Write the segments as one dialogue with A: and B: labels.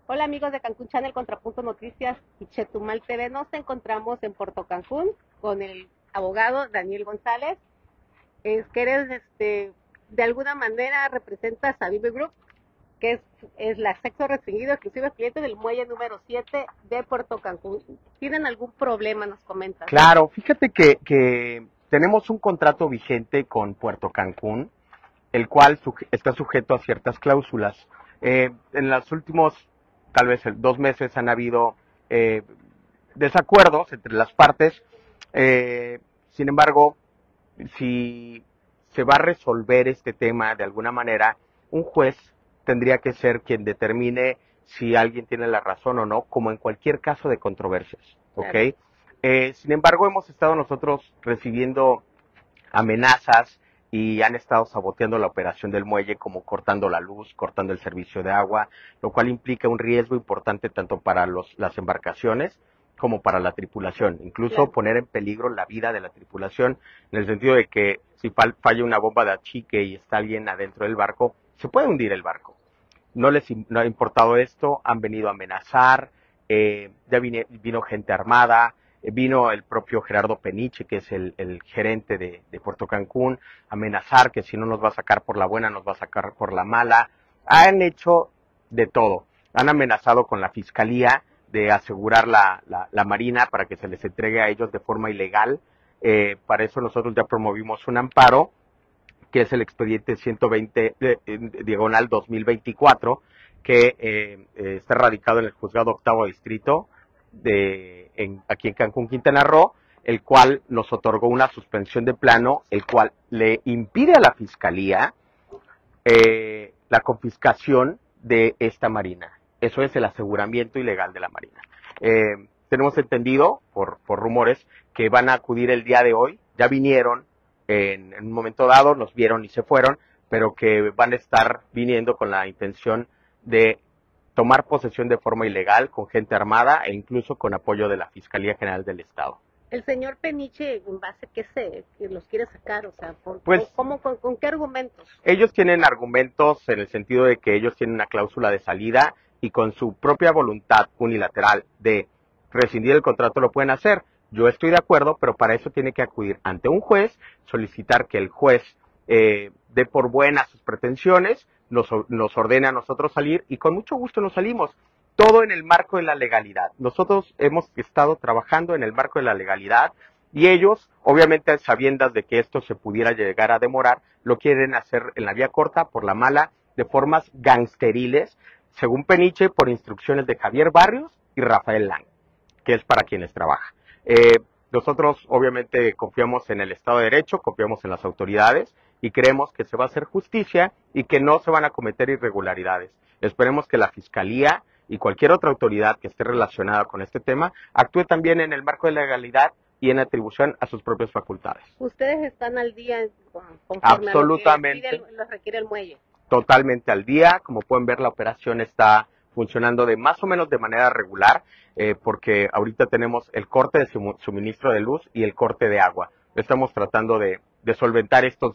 A: Hola amigos de Cancún Channel, Contrapunto Noticias y Chetumal TV. Nos encontramos en Puerto Cancún con el abogado Daniel González. Es que eres, de alguna manera representas a Vive Group, que es la acceso restringido exclusivo cliente del muelle número 7 de Puerto Cancún. ¿Tienen algún problema? Nos comentan.
B: Claro, fíjate que tenemos un contrato vigente con Puerto Cancún, el cual está sujeto a ciertas cláusulas. En los últimos, tal vez 2 meses, han habido desacuerdos entre las partes. Sin embargo, si se va a resolver este tema de alguna manera, un juez tendría que ser quien determine si alguien tiene la razón o no, como en cualquier caso de controversias, ¿ok?
A: Claro.
B: Sin embargo, hemos estado nosotros recibiendo amenazas y han estado saboteando la operación del muelle, como cortando la luz, cortando el servicio de agua, lo cual implica un riesgo importante tanto para las embarcaciones como para la tripulación, incluso
A: Claro.
B: poner en peligro la vida de la tripulación, en el sentido de que si falla una bomba de achique y está alguien adentro del barco, se puede hundir el barco. No ha importado esto, han venido a amenazar, ya vino gente armada, vino el propio Gerardo Peniche, que es el gerente de Puerto Cancún, a amenazar que si no nos va a sacar por la buena, nos va a sacar por la mala. Han hecho de todo. Han amenazado con la fiscalía de asegurar la marina para que se les entregue a ellos de forma ilegal. Para eso nosotros ya promovimos un amparo, que es el expediente 120 diagonal 2024, que está radicado en el juzgado octavo distrito aquí en Cancún, Quintana Roo, el cual nos otorgó una suspensión de plano, el cual le impide a la fiscalía la confiscación de esta marina. Eso es el aseguramiento ilegal de la marina. Tenemos entendido, por rumores, que van a acudir el día de hoy. Ya vinieron en un momento dado, nos vieron y se fueron, pero que van a estar viniendo con la intención de tomar posesión de forma ilegal, con gente armada e incluso con apoyo de la Fiscalía General del Estado.
A: El señor Peniche, ¿en base a qué que los quiere sacar? O sea,
B: Pues,
A: ¿con qué argumentos?
B: Ellos tienen argumentos en el sentido de que ellos tienen una cláusula de salida y con su propia voluntad unilateral de rescindir el contrato lo pueden hacer. Yo estoy de acuerdo, pero para eso tiene que acudir ante un juez, solicitar que el juez dé por buenas sus pretensiones, nos ordene a nosotros salir y con mucho gusto nos salimos. Todo en el marco de la legalidad. Nosotros hemos estado trabajando en el marco de la legalidad y ellos, obviamente sabiendas de que esto se pudiera llegar a demorar, lo quieren hacer en la vía corta, por la mala, de formas gangsteriles, según Peniche, por instrucciones de Javier Barrios y Rafael Lang, que es para quienes trabaja. Nosotros obviamente confiamos en el Estado de Derecho, confiamos en las autoridades y creemos que se va a hacer justicia y que no se van a cometer irregularidades. Esperemos que la Fiscalía y cualquier otra autoridad que esté relacionada con este tema actúe también en el marco de la legalidad y en atribución a sus propias facultades.
A: ¿Ustedes están al día conforme
B: Absolutamente.
A: a lo que los requiere el muelle?
B: Totalmente al día. Como pueden ver, la operación está funcionando de más o menos de manera regular, porque ahorita tenemos el corte de suministro de luz y el corte de agua. Estamos tratando de solventar estos,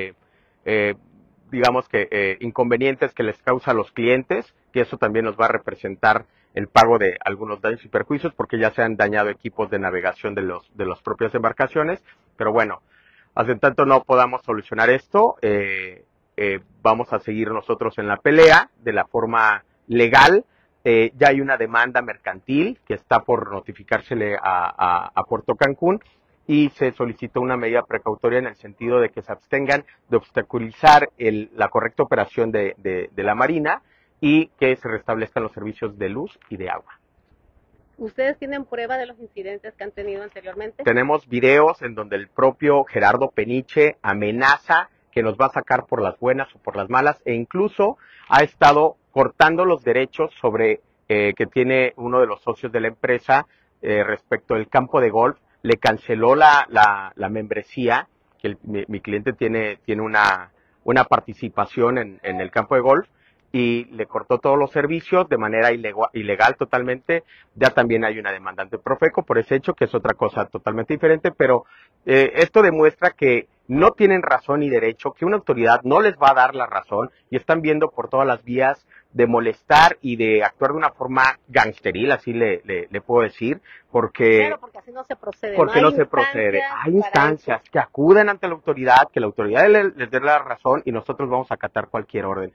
B: digamos que, inconvenientes que les causa a los clientes, que eso también nos va a representar el pago de algunos daños y perjuicios, porque ya se han dañado equipos de navegación de las propias embarcaciones. Pero bueno, hasta tanto no podamos solucionar esto, vamos a seguir nosotros en la pelea de la forma legal. Ya hay una demanda mercantil que está por notificársele a Puerto Cancún y se solicitó una medida precautoria en el sentido de que se abstengan de obstaculizar la correcta operación de la marina y que se restablezcan los servicios de luz y de agua.
A: ¿Ustedes tienen prueba de los incidentes que han tenido anteriormente?
B: Tenemos videos en donde el propio Gerardo Peniche amenaza que nos va a sacar por las buenas o por las malas, e incluso ha estado cortando los derechos sobre que tiene uno de los socios de la empresa respecto al campo de golf. Le canceló la membresía, que mi cliente tiene una participación en el campo de golf, y le cortó todos los servicios de manera ilegal totalmente. Ya también hay una demanda ante Profeco por ese hecho, que es otra cosa totalmente diferente, pero esto demuestra que no tienen razón ni derecho, que una autoridad no les va a dar la razón y están viendo por todas las vías de molestar y de actuar de una forma gangsteril, así le puedo decir, porque...
A: Claro, porque así no se procede.
B: Porque no se procede. Hay instancias que acuden ante la autoridad, que la autoridad les dé la razón y nosotros vamos a acatar cualquier orden.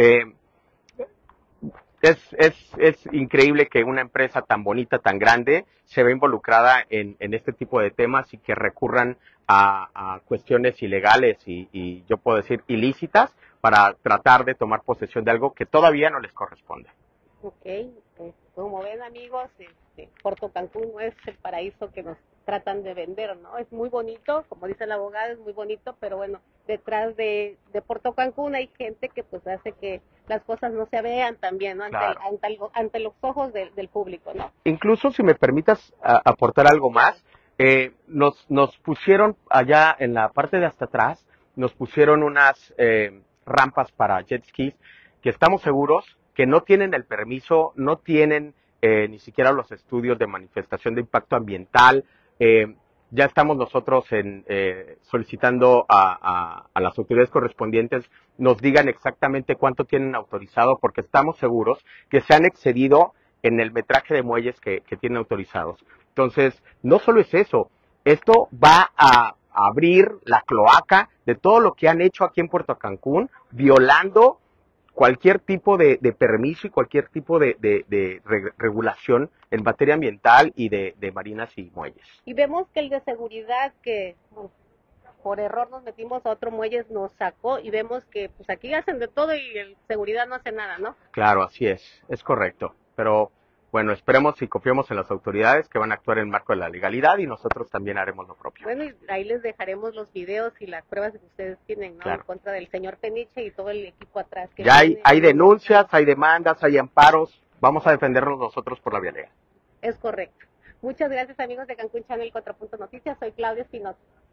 B: Es increíble que una empresa tan bonita, tan grande, se ve involucrada en este tipo de temas y que recurran a cuestiones ilegales y yo puedo decir ilícitas para tratar de tomar posesión de algo que todavía no les corresponde.
A: Ok, pues como ven amigos, Puerto Cancún no es el paraíso que nos tratan de vender, ¿no? Es muy bonito, como dice el abogado, es muy bonito, pero bueno, detrás de Puerto Cancún hay gente que pues hace que las cosas no se vean también, ¿no?
B: Claro.
A: Ante los ojos del público, ¿no?
B: Incluso, si me permitas aportar algo más, nos pusieron allá en la parte de hasta atrás, nos pusieron unas rampas para jet skis que estamos seguros que no tienen el permiso, no tienen ni siquiera los estudios de manifestación de impacto ambiental. Ya estamos nosotros solicitando a las autoridades correspondientes nos digan exactamente cuánto tienen autorizado, porque estamos seguros que se han excedido en el metraje de muelles que tienen autorizados. Entonces, no solo es eso, esto va a abrir la cloaca de todo lo que han hecho aquí en Puerto Cancún, violando cualquier tipo de permiso y cualquier tipo de regulación en materia ambiental y de marinas y muelles.
A: Y vemos que el de seguridad que por error nos metimos a otro muelle nos sacó y vemos que pues aquí hacen de todo y el seguridad no hace nada, ¿no?
B: Claro, así es correcto. Pero bueno, esperemos y confiemos en las autoridades que van a actuar en el marco de la legalidad y nosotros también haremos lo propio.
A: Bueno, y ahí les dejaremos los videos y las pruebas que ustedes tienen, ¿no?
B: Claro.
A: En contra del señor Peniche y todo el equipo atrás. Que
B: ya hay denuncias, hay demandas, hay amparos. Vamos a defendernos nosotros por la vía legal.
A: Es correcto. Muchas gracias amigos de Cancún Channel 4 Noticias. Soy Claudia Espinosa.